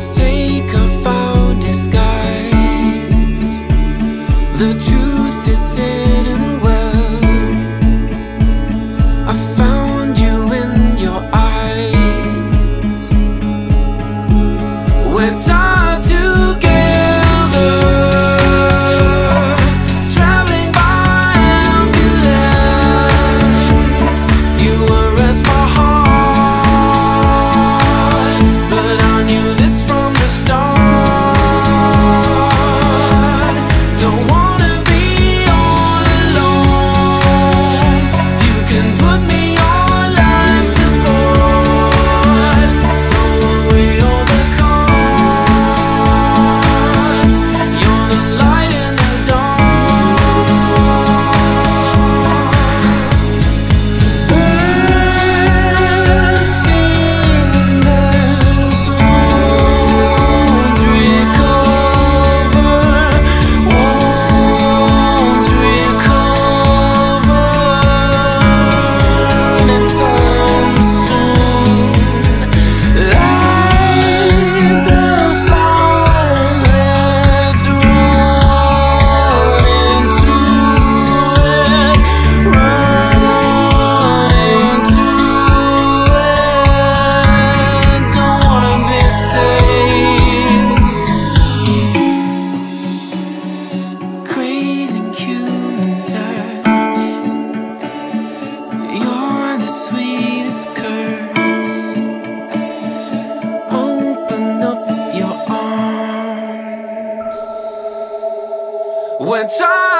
mistake, I found disguise. The truth is hidden well. I found you in your eyes. We're tied together, traveling by ambulance. You arrest my heart, but I knew this from the start. Don't wanna be all alone. You can put me on life support. Throw away all the cards. You're the light in the dark. Birds feeding those won't recover, anytime soon. Like the forest, run into it, run into it. Don't wanna be saved. Craving human touch. You're the sweetest curse. Open up your arms. When time